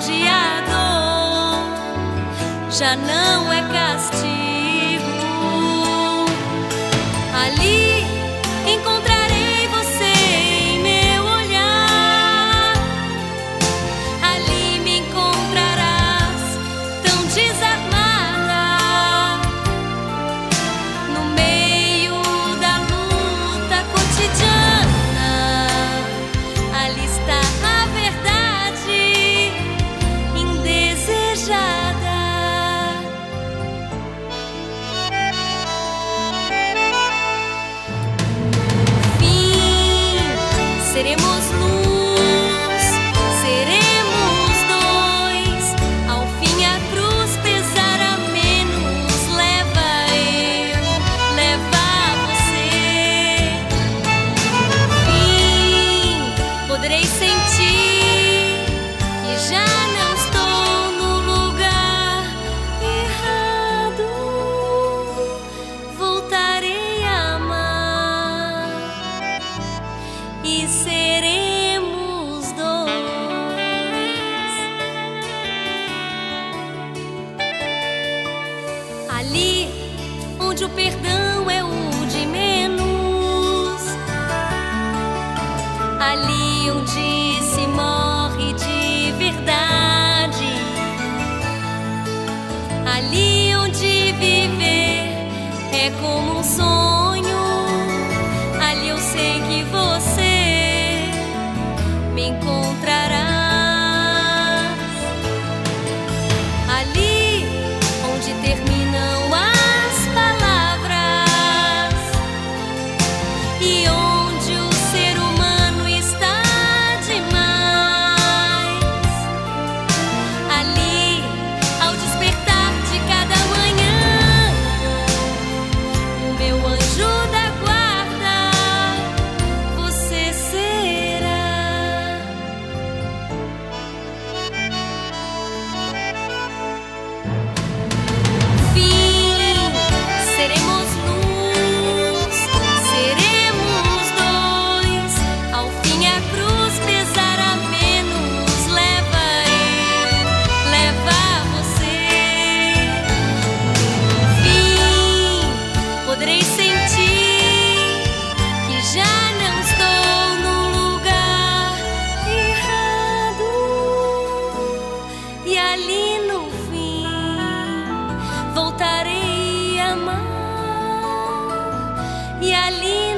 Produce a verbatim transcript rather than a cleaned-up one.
onde a dor já não é castigo. Ali encontrarei você em meu olhar. Ali me encontrarás tão desarmada, no meio da luta cotidiana. Ali está a verdade indesejada. Seremos luz, seremos dois. Ao fim a cruz pesará menos. Leva eu, leva você. Fim, poderei sentir que já não estou no lugar errado. Voltarei a amar e seremos dois. Ali onde o perdão é o de menos, ali onde se morre de verdade, ali onde viver é como um sonho. Ali eu sei que você me encontrarás. Ali onde terminam as palavras e onde o ser humano está demais. Ali ao despertar de cada manhã, o meu anjo da guarda você será. Fim, seremos luz, seremos dois. Ao fim a cruz pesará menos. Leva eu, leva você. Fim, poderei sentir que já não estou no lugar errado. E ali no fim voltarei a amar. E ali